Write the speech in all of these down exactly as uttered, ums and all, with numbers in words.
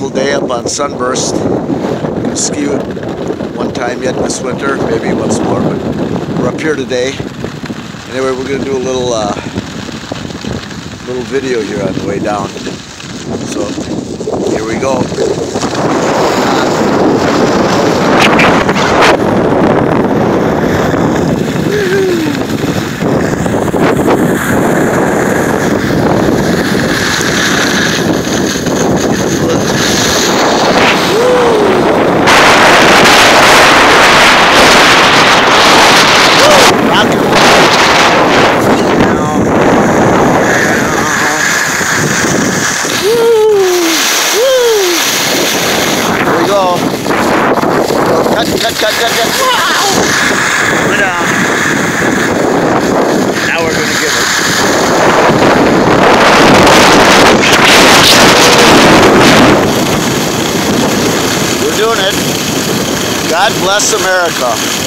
beautiful day up on Sunburst. Gonna ski one time yet this winter, maybe once more, but we're up here today. Anyway, we're gonna do a little uh, little video here on the way down. So here we go. Cut, cut, cut, cut, cut. Wow! We're down. Now we're gonna give it. We're doing it. God bless America.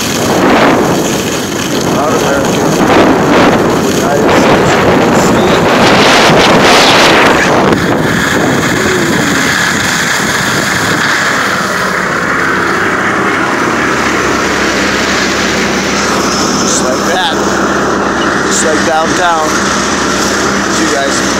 Proud American. United States. Just like that. Just like downtown. See you guys.